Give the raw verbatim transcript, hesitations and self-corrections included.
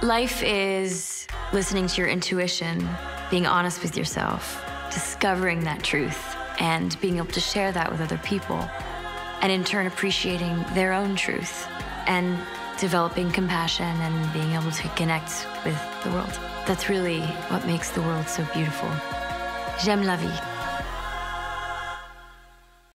Life is listening to your intuition, being honest with yourself, discovering that truth, and being able to share that with other people, and in turn appreciating their own truth, and developing compassion and being able to connect with the world. That's really what makes the world so beautiful. J'aime la vie.